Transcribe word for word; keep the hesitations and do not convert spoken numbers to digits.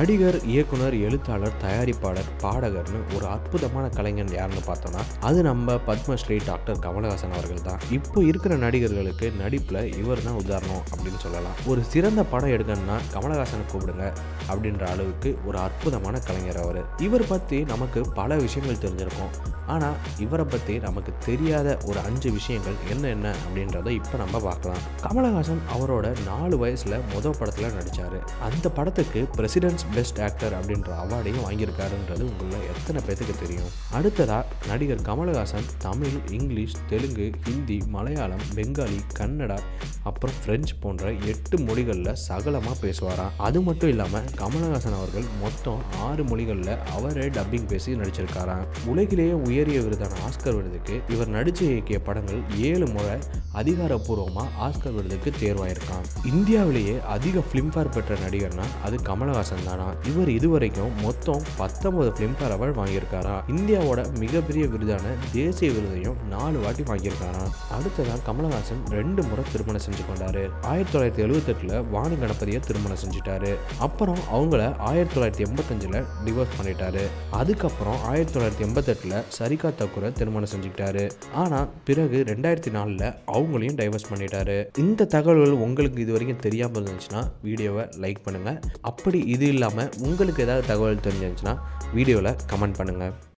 நடிகர், இயக்குனர், எழுத்தாளர், தயாரிப்பாளர், பாடகர்னு ஒரு அற்புதமான கலைஞன் யாருன்னு பார்த்தோம்னா அது நம்ம பத்மஸ்ரீ டாக்டர் கமலஹாசன் அவர்கள் தான். இப்போ இருக்கிற நடிகர்களுக்கு நடிப்பில் இவர் தான் உதாரணம் அப்படின்னு சொல்லலாம். ஒரு சிறந்த படம் எடுக்கணும்னா கமலஹாசனை கூப்பிடுங்க அப்படின்ற அளவுக்கு ஒரு அற்புதமான கலைஞர் அவர். இவர் பற்றி நமக்கு பல விஷயங்கள் தெரிஞ்சிருக்கும். ஆனால் இவரை பற்றி நமக்கு தெரியாத ஒரு அஞ்சு விஷயங்கள் என்ன என்ன அப்படின்றத இப்போ நம்ம பார்க்கலாம். கமலஹாசன் அவரோட நாலு வயசில் மொதல் படத்தில் நடித்தார். அந்த படத்துக்கு பிரசிடென்ட்ஸ் பெஸ்ட் ஆக்டர் அப்படின்ற அவார்டையும் வாங்கியிருக்காருன்றது உங்களில் எத்தனை பேருக்கு தெரியும்? அடுத்ததாக நடிகர் கமலஹாசன் தமிழ், இங்கிலீஷ், தெலுங்கு, ஹிந்தி, மலையாளம், பெங்காலி, கன்னடா, அப்புறம் பிரெஞ்சு போன்ற எட்டு மொழிகளில் சகலமாக பேசுவாராம். அது மட்டும் இல்லாமல் கமலஹாசன் அவர்கள் மொத்தம் ஆறு மொழிகளில் அவரே டப்பிங் பேசி நடிச்சிருக்காராம். உலகிலேயே உயரிய விருதான ஆஸ்கர் விருதுக்கு இவர் நடித்து இயக்கிய படங்கள் ஏழு முறை அதிகாரப்பூர்வமாக ஆஸ்கர் விருதுக்கு தேர்வாயிருக்கான். இந்தியாவிலேயே அதிக ஃபிலிம்ஃபேர் பெற்ற நடிகர்னா அது கமலஹாசன் தானா. இவர் இதுவரைக்கும் மொத்தம் பத்தொன்பது ஃபிலிம்ஃபேர் அவார்டு வாங்கியிருக்காரா. இந்தியாவோட மிகப்பெரிய விருதான தேசிய விருதையும் நாலு வாட்டி வாங்கியிருக்காரா. அடுத்ததான் கமலஹாசன் ரெண்டு முறை திருமணம் செஞ்சு கொண்டாரு. ஆயிரத்தி தொள்ளாயிரத்தி எழுபத்தி எட்டுல வாணி கணபதியை திருமணம் செஞ்சுட்டாரு. அப்புறம் அவங்கள ஆயிரத்தி தொள்ளாயிரத்தி எண்பத்தஞ்சுல டிவோர்ஸ் பண்ணிட்டாரு. அதுக்கப்புறம் ஆயிரத்தி தொள்ளாயிரத்தி எண்பத்தி எட்டுல சரிகா தக்கூரை திருமணம் செஞ்சுக்கிட்டாரு. ஆனா பிறகு ரெண்டாயிரத்தி நாலுல அவங்களையும் டைவர்ஸ் பண்ணிட்டாரு. இந்த தகவல்கள் உங்களுக்கு இது வரைக்கும் தெரியாமல் இருந்துச்சுன்னா வீடியோவை லைக் பண்ணுங்க. அப்படி இது இல்லாமல் உங்களுக்கு ஏதாவது தகவல் தெரிஞ்சிருந்துச்சுன்னா வீடியோவில் கமெண்ட் பண்ணுங்க.